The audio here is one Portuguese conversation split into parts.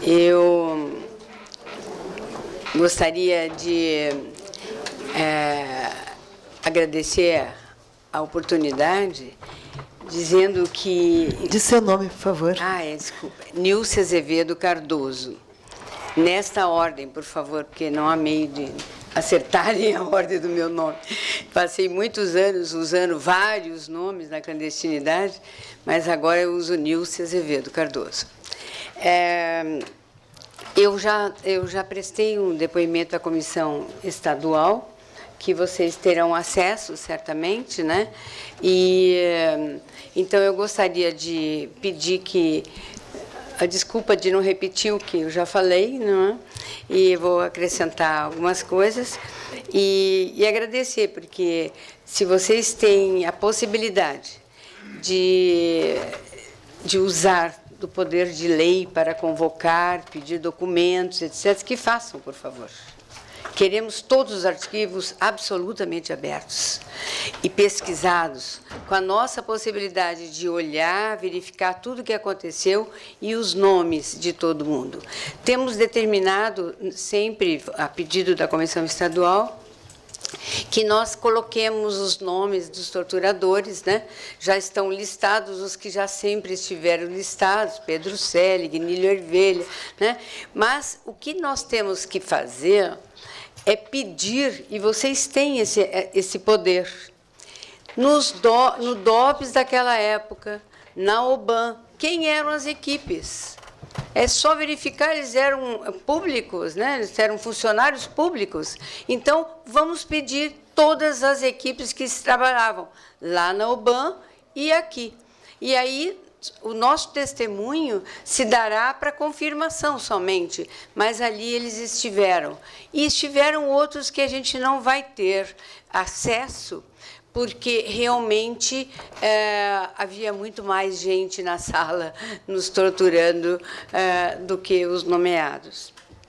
Eu gostaria de agradecer a oportunidade, dizendo que... Diz seu nome, por favor. Desculpa. Nilce Azevedo Cardoso. Nesta ordem, por favor, porque não há meio de acertarem a ordem do meu nome. Passei muitos anos usando vários nomes na clandestinidade, mas agora eu uso Nilce Azevedo Cardoso. Eu já prestei um depoimento à comissão estadual, que vocês terão acesso, certamente, né? Então, eu gostaria de pedir a desculpa de não repetir o que eu já falei, não é? E vou acrescentar algumas coisas e agradecer, porque se vocês têm a possibilidade de usar do poder de lei para convocar, pedir documentos, etc., que façam, por favor. Queremos todos os arquivos absolutamente abertos e pesquisados, com a nossa possibilidade de olhar, verificar tudo o que aconteceu e os nomes de todo mundo. Temos determinado, sempre a pedido da Comissão Estadual, que nós coloquemos os nomes dos torturadores, né? Já estão listados os que já sempre estiveram listados, Pedro Selig, Nílio Ervelha, né? Mas o que nós temos que fazer é pedir, e vocês têm esse poder, no DOPS daquela época, na OBAN, quem eram as equipes? É só verificar, eles eram públicos, né? Eles eram funcionários públicos. Então, vamos pedir todas as equipes que trabalhavam lá na OBAN e aqui. E aí, o nosso testemunho se dará para confirmação somente, mas ali eles estiveram. E estiveram outros que a gente não vai ter acesso, porque realmente havia muito mais gente na sala nos torturando do que os nomeados.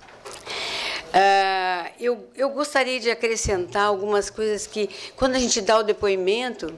Eu gostaria de acrescentar algumas coisas que, quando a gente dá o depoimento,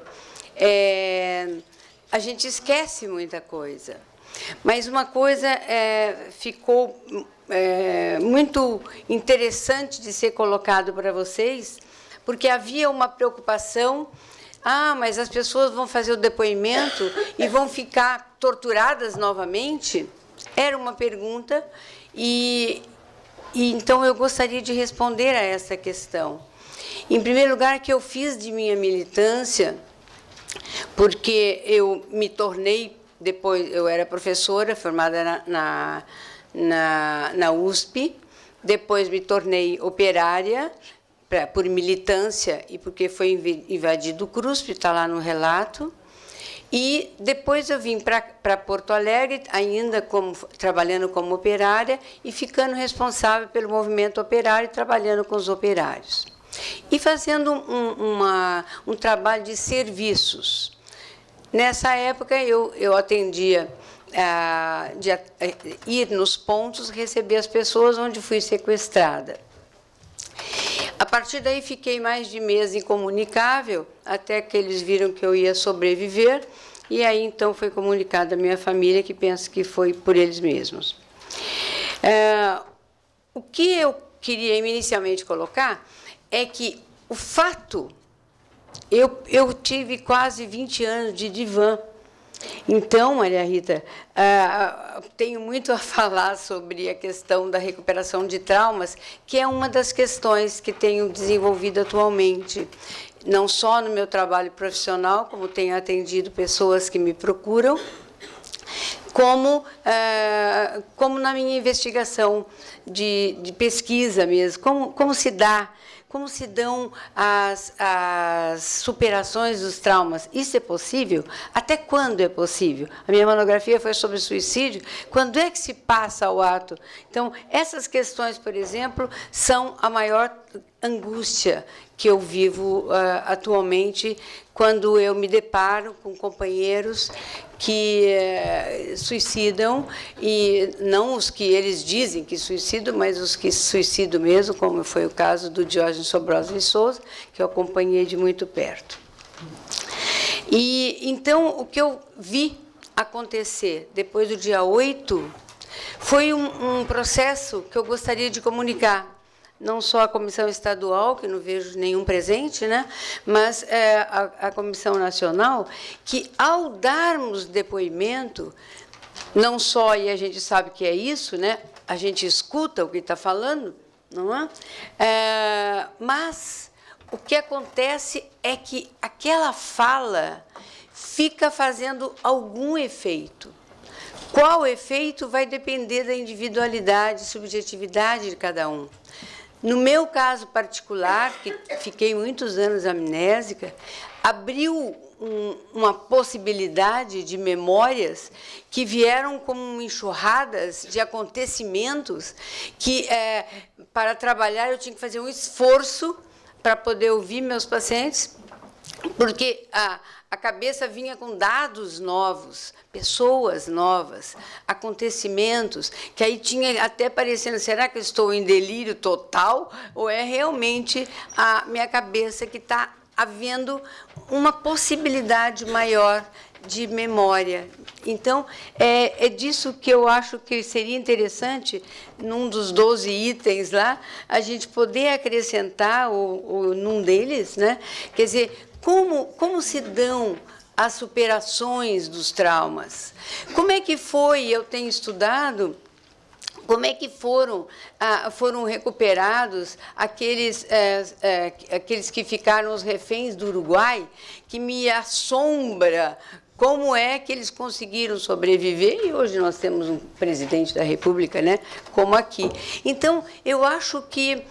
a gente esquece muita coisa. Mas uma coisa ficou muito interessante de ser colocado para vocês, porque havia uma preocupação, mas as pessoas vão fazer o depoimento e vão ficar torturadas novamente? Era uma pergunta, e então eu gostaria de responder a essa questão. Em primeiro lugar, que eu fiz de minha militância, porque eu me tornei, depois eu era professora, formada na USP, depois me tornei operária, por militância e porque foi invadido o CRUSP, está lá no relato. E depois eu vim para Porto Alegre, ainda trabalhando como operária e ficando responsável pelo movimento operário, trabalhando com os operários. E fazendo um trabalho de serviços. Nessa época, eu atendia de ir nos pontos, receber as pessoas onde fui sequestrada. A partir daí, fiquei mais de mês incomunicável, até que eles viram que eu ia sobreviver, e aí, então, foi comunicado à minha família, que penso que foi por eles mesmos. O que eu queria inicialmente colocar é que o fato... Eu tive quase 20 anos de divã. Então, Maria Rita, tenho muito a falar sobre a questão da recuperação de traumas, que é uma das questões que tenho desenvolvido atualmente, não só no meu trabalho profissional, como tenho atendido pessoas que me procuram, como na minha investigação de pesquisa mesmo, como se dão as superações dos traumas. Isso é possível? Até quando é possível? A minha monografia foi sobre suicídio. Quando é que se passa ao ato? Então, essas questões, por exemplo, são a maior angústia que eu vivo atualmente, quando eu me deparo com companheiros que suicidam, e não os que eles dizem que suicidam, mas os que suicidam mesmo, como foi o caso do Diógenes Sobrosa de Souza, que eu acompanhei de muito perto. E então, o que eu vi acontecer depois do dia 8 foi um processo que eu gostaria de comunicar. Não só a comissão estadual, que não vejo nenhum presente, né? Mas a comissão nacional, que ao darmos depoimento, não só, e a gente sabe que é isso, né? A gente escuta o que está falando, não é? Mas o que acontece é que aquela fala fica fazendo algum efeito. Qual efeito vai depender da individualidade, subjetividade de cada um. No meu caso particular, que fiquei muitos anos amnésica, abriu uma possibilidade de memórias que vieram como enxurradas de acontecimentos que, para trabalhar, eu tinha que fazer um esforço para poder ouvir meus pacientes, porque a cabeça vinha com dados novos, pessoas novas, acontecimentos, que aí tinha até parecendo, será que eu estou em delírio total ou é realmente a minha cabeça que está havendo uma possibilidade maior de memória? Então, é disso que eu acho que seria interessante, num dos 12 itens lá, a gente poder acrescentar, ou num deles, né? Quer dizer, como se dão as superações dos traumas? Como é que foi, eu tenho estudado, como é que foram recuperados aqueles que ficaram os reféns do Uruguai, que me assombra como é que eles conseguiram sobreviver, e hoje nós temos um presidente da República, né, como aqui. Então, eu acho que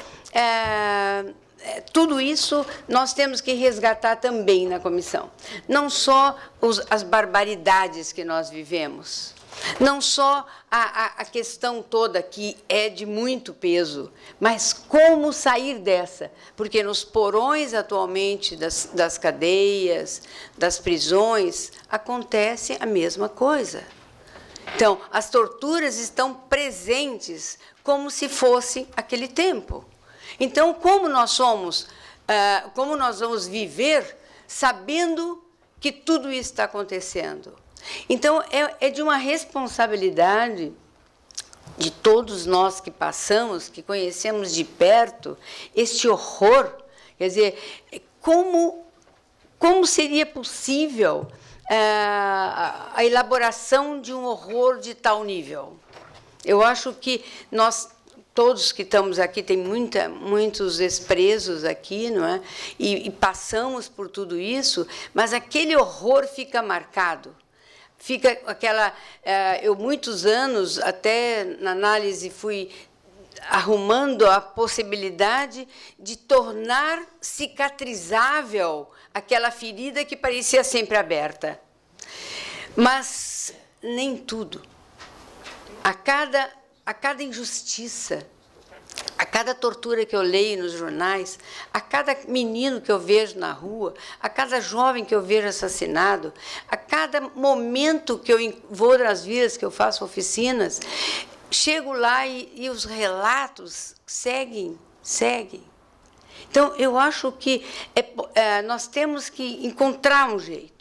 tudo isso nós temos que resgatar também na comissão. Não só as barbaridades que nós vivemos, não só a questão toda que é de muito peso, mas como sair dessa. Porque nos porões atualmente das cadeias, das prisões, acontece a mesma coisa. Então, as torturas estão presentes como se fosse aquele tempo. Então, como nós vamos viver sabendo que tudo isso está acontecendo? Então, é de uma responsabilidade de todos nós que passamos, que conhecemos de perto este horror. Quer dizer, como seria possível a elaboração de um horror de tal nível? Eu acho que nós, todos que estamos aqui, tem muitos ex-presos aqui, não é? E passamos por tudo isso, mas aquele horror fica marcado. Fica aquela... eu, muitos anos, até na análise, fui arrumando a possibilidade de tornar cicatrizável aquela ferida que parecia sempre aberta. Mas nem tudo. A cada injustiça, a cada tortura que eu leio nos jornais, a cada menino que eu vejo na rua, a cada jovem que eu vejo assassinado, a cada momento que eu vou nas vilas, que eu faço oficinas, chego lá e os relatos seguem. Então, eu acho que nós temos que encontrar um jeito.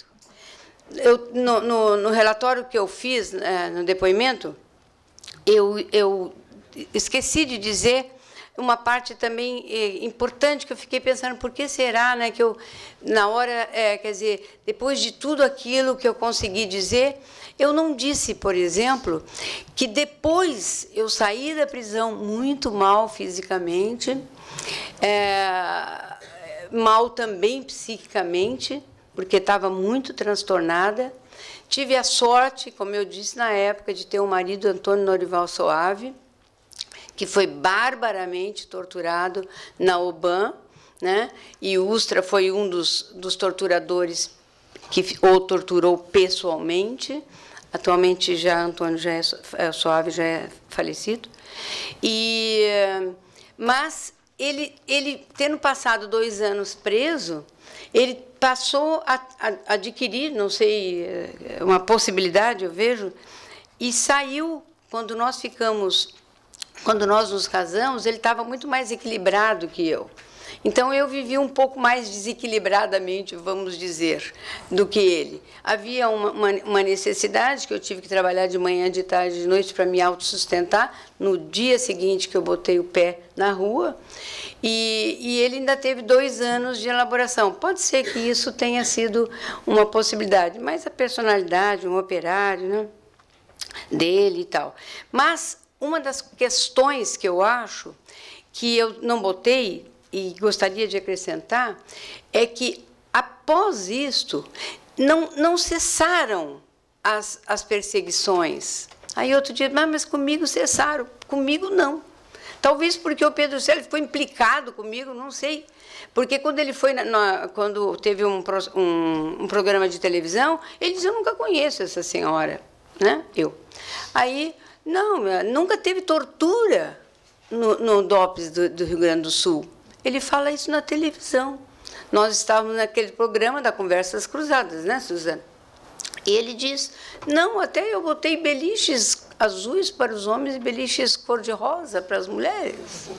No relatório que eu fiz, no depoimento, eu esqueci de dizer uma parte também importante que eu fiquei pensando, por que será, né, que eu, na hora, quer dizer, depois de tudo aquilo que eu consegui dizer, eu não disse, por exemplo, que depois eu saí da prisão muito mal fisicamente, mal também psiquicamente, porque estava muito transtornada. Tive a sorte, como eu disse na época, de ter um marido, Antônio Norival Soave, que foi barbaramente torturado na OBAN, né? E o Ustra foi um dos torturadores que o torturou pessoalmente. Atualmente, Antônio Soave já é falecido. Mas ele, tendo passado 2 anos preso, ele passou a adquirir, não sei, uma possibilidade, eu vejo, e saiu, quando nós nos casamos, ele estava muito mais equilibrado que eu. Então, eu vivi um pouco mais desequilibradamente, vamos dizer, do que ele. Havia uma necessidade que eu tive que trabalhar de manhã, de tarde, de noite para me autossustentar no dia seguinte que eu botei o pé na rua. E ele ainda teve 2 anos de elaboração. Pode ser que isso tenha sido uma possibilidade, mas a personalidade, um operário, né, dele e tal. Mas uma das questões que eu acho que eu não botei e gostaria de acrescentar é que, após isto, não cessaram as perseguições. Aí, outro dia, mas comigo cessaram. Comigo, não. Talvez porque o Pedro Célio ficou implicado comigo, não sei. Porque quando ele foi, quando teve um programa de televisão, ele disse, eu nunca conheço essa senhora, né? Aí, não, nunca teve tortura no DOPS do Rio Grande do Sul. Ele fala isso na televisão. Nós estávamos naquele programa da Conversas Cruzadas, né, Suzana? E ele diz, não, até eu botei beliches azuis para os homens e beliches cor-de-rosa para as mulheres.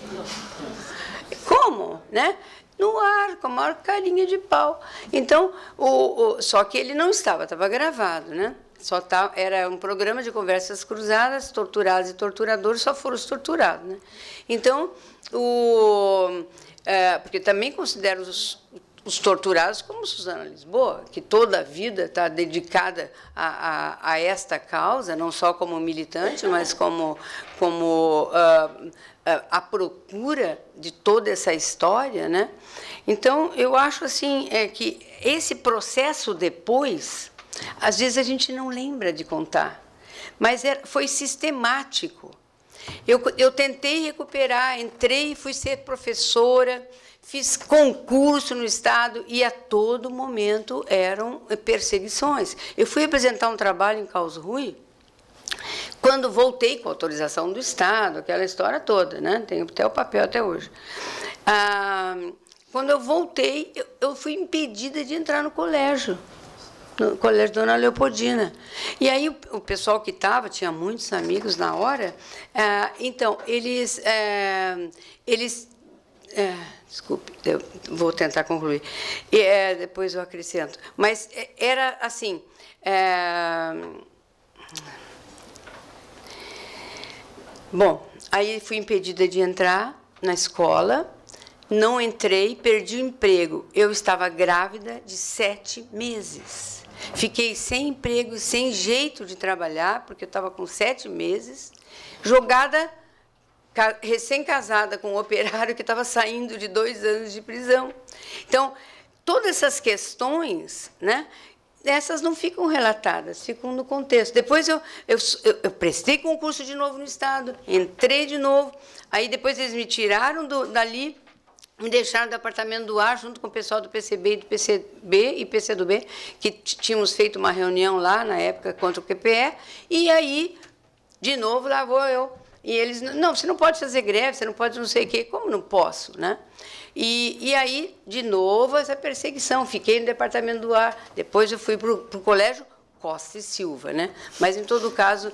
Como? Né? No ar, com a maior carinha de pau. Então, só que ele não estava gravado, né? Era um programa de conversas cruzadas, torturados e torturadores só foram os torturados, né? Então, porque também considero os torturados como Suzana Lisboa, que toda a vida está dedicada a esta causa, não só como militante, mas como a procura de toda essa história, né? Então, eu acho assim, que esse processo depois, às vezes a gente não lembra de contar, mas foi sistemático. Eu tentei recuperar, entrei e fui ser professora, fiz concurso no Estado e a todo momento eram perseguições. Eu fui apresentar um trabalho em Karlsruhe, quando voltei com autorização do Estado, aquela história toda, né? Tenho até o papel até hoje. Quando eu voltei, eu fui impedida de entrar no colégio Dona Leopoldina. E aí o pessoal que estava, tinha muitos amigos na hora, então, eles desculpe, eu vou tentar concluir. Depois eu acrescento. Mas era assim... Bom, aí fui impedida de entrar na escola, não entrei, perdi o emprego. Eu estava grávida de 7 meses. Fiquei sem emprego, sem jeito de trabalhar, porque eu estava com 7 meses, jogada, recém-casada com um operário que estava saindo de 2 anos de prisão. Então, todas essas questões, né, essas não ficam relatadas, ficam no contexto. Depois eu prestei concurso de novo no Estado, entrei de novo, aí depois eles me tiraram dali, me deixaram no departamento do ar, junto com o pessoal do PCB e do PCB e PCdoB, que tínhamos feito uma reunião lá, na época, contra o QPE, e aí, de novo, lá vou eu. E eles, não, você não pode fazer greve, você não pode não sei o quê. Como não posso, né? E aí, de novo, essa perseguição. Fiquei no departamento do ar, depois eu fui para o colégio Costa e Silva, né? Mas, em todo caso,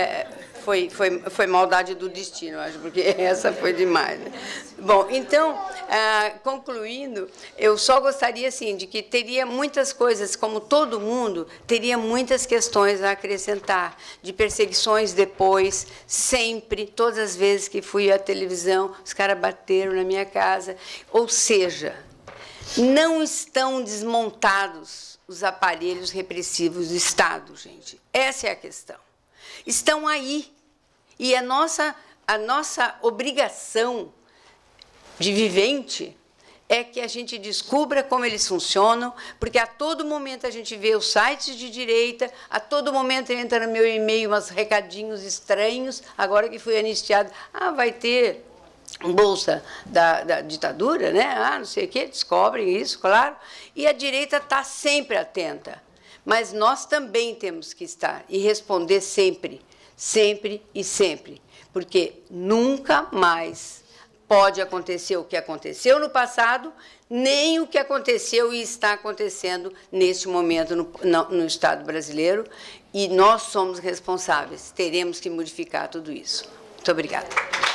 foi maldade do destino, acho, porque essa foi demais, né? Bom, então, concluindo, eu só gostaria, assim, de que teria muitas coisas, como todo mundo, teria muitas questões a acrescentar, de perseguições depois, sempre, todas as vezes que fui à televisão, os caras bateram na minha casa, ou seja, não estão desmontados os aparelhos repressivos do Estado, gente. Essa é a questão. Estão aí. E a nossa obrigação de vivente é que a gente descubra como eles funcionam, porque a todo momento a gente vê os sites de direita, a todo momento entra no meu e-mail uns recadinhos estranhos, agora que fui anistiado, vai ter bolsa da ditadura, né? Não sei o quê, descobrem isso, claro. E a direita está sempre atenta. Mas nós também temos que estar e responder sempre, sempre e sempre. Porque nunca mais pode acontecer o que aconteceu no passado, nem o que aconteceu e está acontecendo neste momento no Estado brasileiro. E nós somos responsáveis, teremos que modificar tudo isso. Muito obrigada.